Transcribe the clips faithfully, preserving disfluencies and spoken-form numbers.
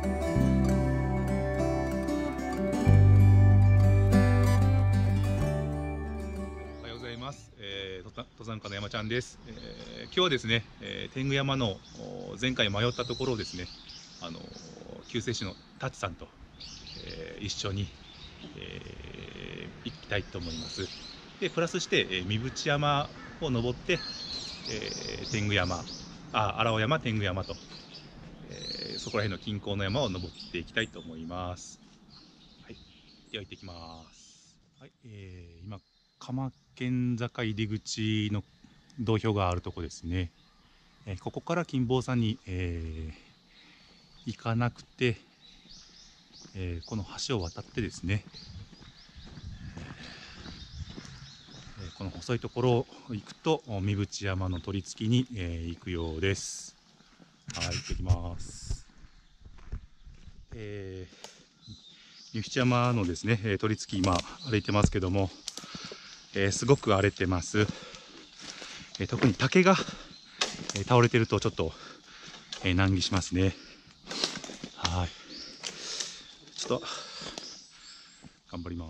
おはようございます。えー、登山家の山ちゃんです。えー、今日はですね、えー、天狗山の前回迷ったところをですね、あの救世主のタチさんと、えー、一緒に、えー、行きたいと思います。でプラスして、えー、三淵山を登って、えー、天狗山、あ荒尾山、天狗山と、えー、そこら辺の近郊の山を登っていきたいと思います。はい、では行ってきます。はい、えー、今鎌県境入り口の道標があるとこですね。えー、ここから金峰山に、えー、行かなくて、えー、この橋を渡ってですね、えー、この細いところを行くと三淵山の取り付きに、えー、行くようです。はい、行ってきます。えー、三淵山のですね取り付き今歩いてますけども、えー、すごく荒れてます。えー、特に竹が、えー、倒れてるとちょっと、えー、難儀しますね。はい、ちょっと頑張ります。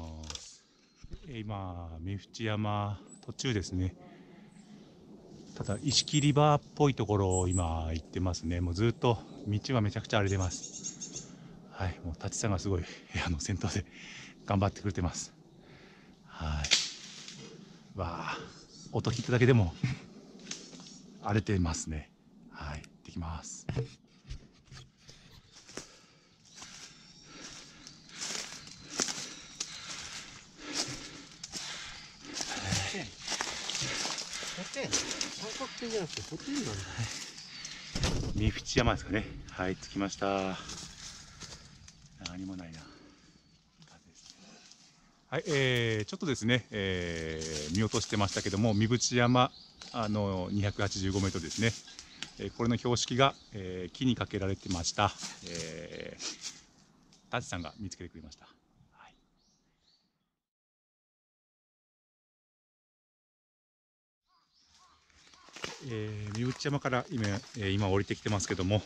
今三淵山途中ですね。ただ石切り場っぽいところを今行ってますね。もうずっと道はめちゃくちゃ荒れてます。はい、もう舘さんがすごいあの先頭で頑張ってくれてます。はい、わあ、音聞いただけでも荒れてますね。はい、行ってきます。 三角形じゃなくてホテルなんだ。 三淵山ですかね。はい、着きました。何もないな。はい、えー、ちょっとですね、えー、見落としてましたけども、三淵山あのにひゃくはちじゅうごメートルですね。えー、これの標識が、えー、木にかけられてました。えー、タチさんが見つけてくれました。はい、えー、三淵山から今、えー、今降りてきてますけども、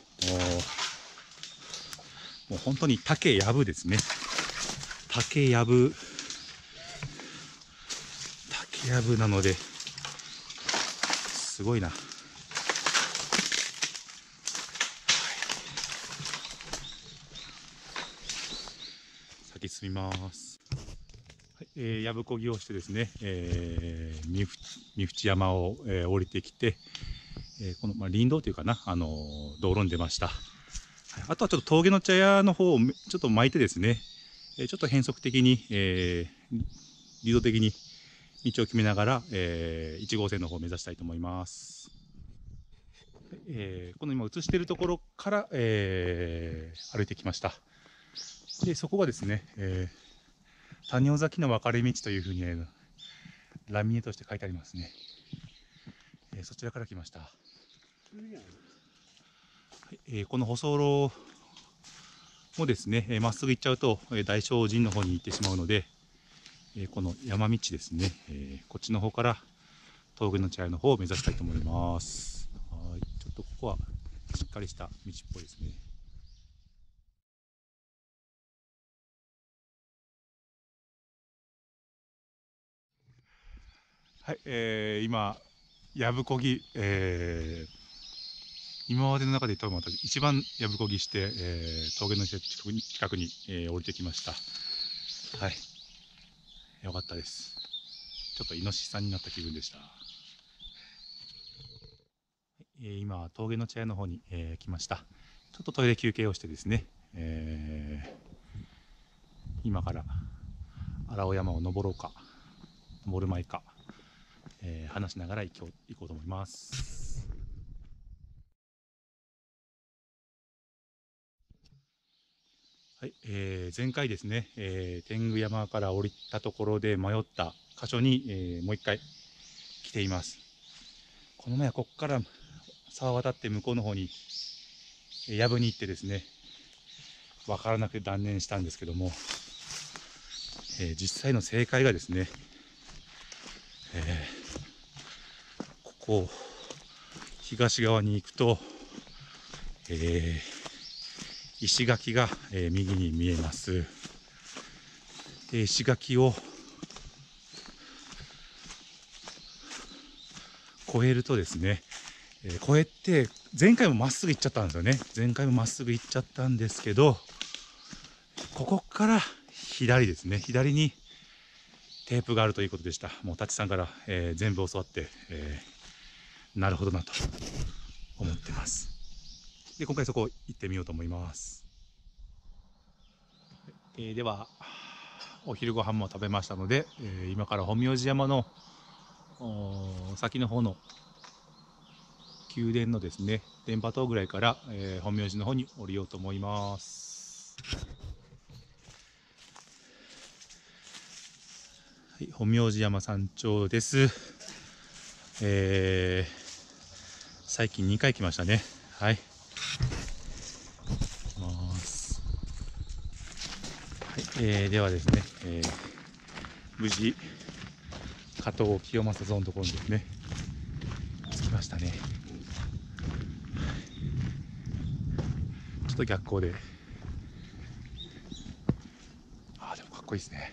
もう本当に竹やぶですね。竹やぶ竹やぶなのですごいな。はい、先進みます。はい、えー、やぶこぎをしてですね、えー、三淵山を、えー、降りてきて、えー、この、まあ、林道というかな、あのー、道路に出ました。はい、あとはちょっと峠の茶屋の方をちょっと巻いてですね、えー、ちょっと変則的に、えー、流動的に道を決めながら、えー、いち号線の方を目指したいと思います。えー、この今映しているところから、えー、歩いてきました。でそこがですね、えー、谷尾崎の分かれ道というふうに、ね、ラミネとして書いてありますね。えー、そちらから来ました。はい、えー、この舗装路もですね、ま、えー、っすぐ行っちゃうと、えー、大聖寺の方に行ってしまうので、えー、この山道ですね、えー、こっちの方から峠の茶屋の方を目指したいと思います。はい、ちょっとここはしっかりした道っぽいですね。はい、えー、今やぶこぎ、えー、今までの中で多分私一番やぶこぎして、えー、峠の近くに、近くに、えー、降りてきました。はい、よかったです。ちょっとイノシシさんになった気分でした。えー、今峠の茶屋の方に、えー、来ました。ちょっとトイレ休憩をしてですね、えー、今から荒尾山を登ろうか登る前か、えー、話しながら行こう、行こうと思います。はい、えー、前回ですね、えー、天狗山から降りたところで迷った箇所に、えー、もう一回来ています。この前はここから沢渡って向こうの方に藪に行ってですね、分からなくて断念したんですけども、えー、実際の正解がですね、えー、ここ東側に行くと、え石垣が、えー、右に見えます。で石垣を越えるとですね、えー、越えて前回もまっすぐ行っちゃったんですよね。前回もまっすぐ行っちゃったんですけど、ここから左ですね。左にテープがあるということでした。もうタチさんから、えー、全部教わって、えー、なるほどなと思ってます。で今回そこ行ってみようと思います。えー、ではお昼ご飯も食べましたので、えー、今から本明寺山の先の方の宮殿のですね電波塔ぐらいから、えー、本明寺の方に降りようと思います。はい、本明寺山山頂です。えー、最近にかい来ましたね。はい。ますはい、えー、ではですね、えー、無事加藤清正像のところにですね着きましたね。ちょっと逆光で、あーでもかっこいいですね。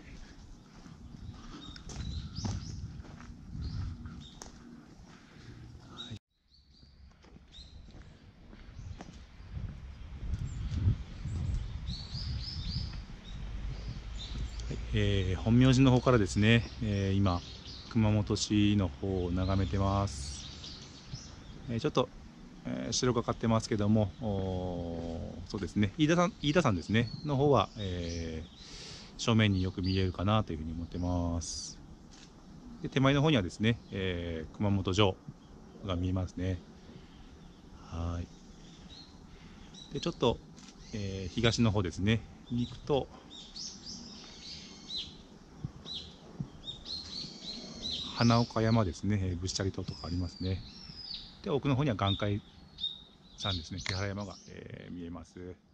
えー、本明寺の方からですね、えー、今熊本市の方を眺めてます。えー、ちょっと、えー、白がかってますけども、そうですね、飯田さん飯田さんですねの方は、えー、正面によく見えるかなというふうに思ってます。で手前の方にはですね、えー、熊本城が見えますね。はい。でちょっと、えー、東の方ですねに行くと花岡山ですね、ぶっしゃり島とかありますね。で奥の方には岩海山ですね、木原山が、えー、見えます。